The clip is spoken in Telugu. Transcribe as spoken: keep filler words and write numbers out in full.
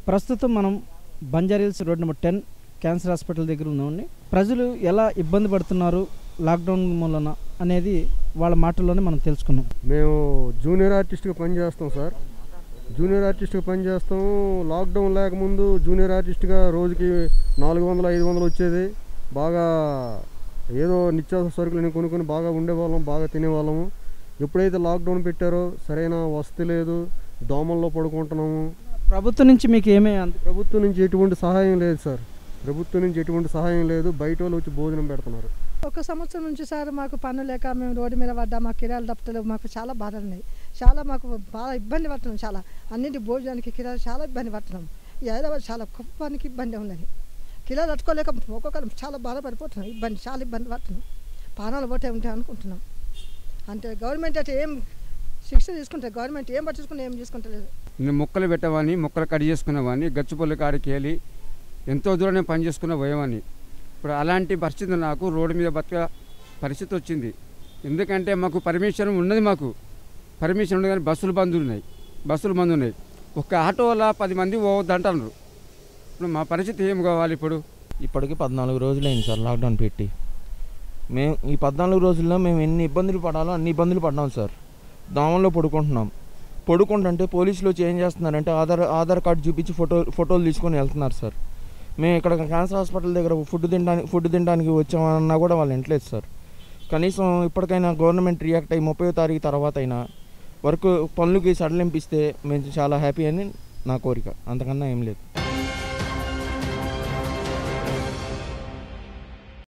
ప్రస్తుతం మనం Banjara Hills road number ten cancer hospital దగ్గర ఉన్నామండి. ప్రజలు ఎలా ఇబ్బంది పడుతున్నారు లాక్డౌన్ మూలన అనేది వాళ్ళ మాటల్లోనే మనం తెలుసుకున్నాం. మేము జూనియర్ ఆర్టిస్ట్గా పనిచేస్తాం సార్. జూనియర్ ఆర్టిస్ట్గా పనిచేస్తాం. లాక్డౌన్ లేకముందు జూనియర్ ఆర్టిస్ట్గా రోజుకి నాలుగు వందలు ఐదు వందలు వచ్చేది. బాగా ఏదో నిత్యావసర సరుకులు కొనుక్కొని బాగా ఉండేవాళ్ళం, బాగా తినేవాళ్ళము. ఎప్పుడైతే లాక్డౌన్ పెట్టారో సరైన వసతి లేదు, దోమల్లో పడుకుంటున్నాము. ప్రభుత్వం నుంచి మీకు ఏమే ప్రభుత్వం నుంచి ఎటువంటి సహాయం లేదు సార్. ప్రభుత్వం నుంచి ఎటువంటి సహాయం లేదు. బయట వాళ్ళు వచ్చి భోజనం పెడుతున్నారు. ఒక సంవత్సరం నుంచి సార్ మాకు పన్ను లేక మేము రోడ్డు మీద పడ్డా, మా కిరాలు తప్పలేదు. మాకు చాలా బాధలు ఉన్నాయి. చాలా మాకు బాగా ఇబ్బంది పడుతున్నాం. చాలా అన్నింటి భోజనానికి కిరాలు చాలా ఇబ్బంది పడుతున్నాం. ఈ హైదరాబాద్ చాలా కుప్పానికి ఇబ్బంది ఉన్నది. కిరాలు తట్టుకోలేక ఒక్కొక్కరు చాలా బాధపడిపోతున్నాం. ఇబ్బంది చాలా ఇబ్బంది పడుతున్నాం. పానాలు పోతే ఉంటాయి అనుకుంటున్నాం. అంటే గవర్నమెంట్ అయితే ఏం శిక్ష తీసుకుంటారు. గవర్నమెంట్ ఏం పట్టించుకుంటే ఏం తీసుకుంటలేదు. నేను మొక్కలు పెట్టేవాడిని, మొక్కలు కట్ చేసుకునేవాడిని, గచ్చిపల్లి కాడికి వెళ్ళి ఎంతో దూరం పని చేసుకునే పోయేవాడిని. ఇప్పుడు అలాంటి పరిస్థితి నాకు రోడ్డు మీద బతక పరిస్థితి వచ్చింది. ఎందుకంటే మాకు పర్మిషన్ ఉన్నది, మాకు పర్మిషన్ ఉన్నది కానీ బస్సులు బంద్ ఉన్నాయి, బస్సులు బంద్ ఉన్నాయి. ఒక ఆటోలో పది మంది పోవద్దు అంటున్నారు. ఇప్పుడు మా పరిస్థితి ఏం కావాలి? ఇప్పుడు ఇప్పటికి పద్నాలుగు రోజులైంది సార్ లాక్డౌన్ పెట్టి. మేము ఈ పద్నాలుగు రోజుల్లో మేము ఎన్ని ఇబ్బందులు పడాలో అన్ని ఇబ్బందులు పడ్డాం సార్. దోమల్లో పడుకుంటున్నాం. పడుకుంటుంటే పోలీసులు వచ్చి ఏం చేస్తున్నారంటే ఆధార్ ఆధార్ కార్డు చూపించి ఫోటో ఫోటోలు తీసుకొని వెళ్తున్నారు సార్. మేము ఇక్కడ క్యాన్సర్ హాస్పిటల్ దగ్గర ఫుడ్ తినడానికి ఫుడ్ తినడానికి వచ్చామన్నా కూడా వాళ్ళు వింటలేదు సార్. కనీసం ఇప్పటికైనా గవర్నమెంట్ రియాక్ట్ అయ్యి ముప్పై తారీఖు తర్వాత అయినా వర్క్ పనులకి సడలింపిస్తే మేము చాలా హ్యాపీ అని నా కోరిక. అంతకన్నా ఏం లేదు.